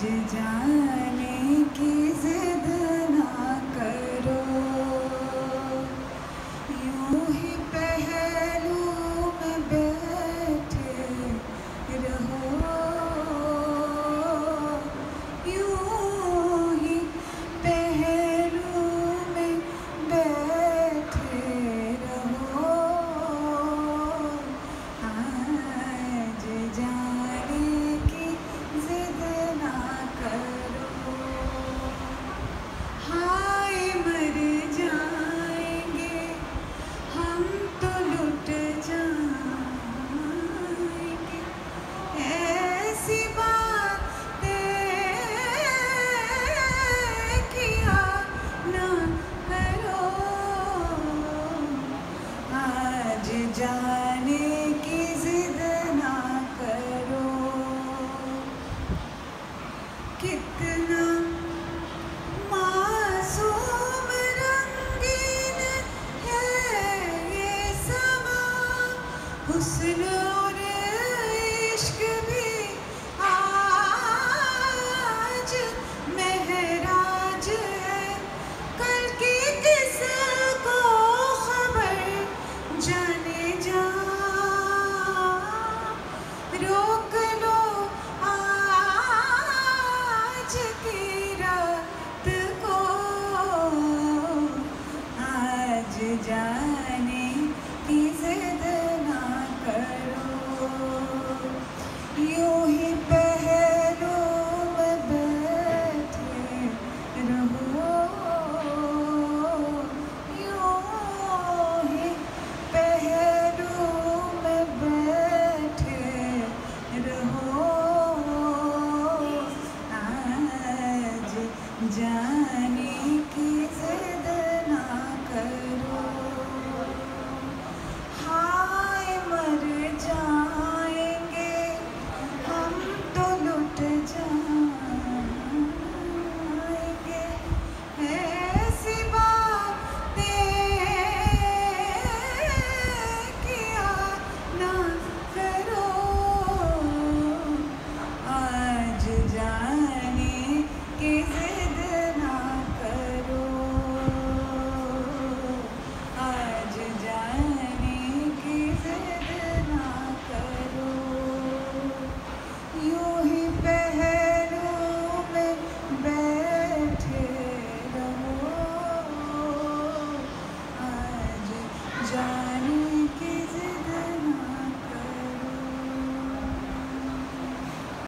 जाने की जिद ना करो, यूं ही पहलू में बैठे रहो, यूं ही पहलू में बैठे रहो। आज जाने की जिद ना करो, हाय मर जाएंगे हम तो लुट जाएंगे, ऐसी बातें किया ना करो। आज जाने की जिद ना करो, कितना मासूम रंगीन है ये समा, हुस्न और इश्क भी आज महराज है, कल की किसको खबर जाने जा।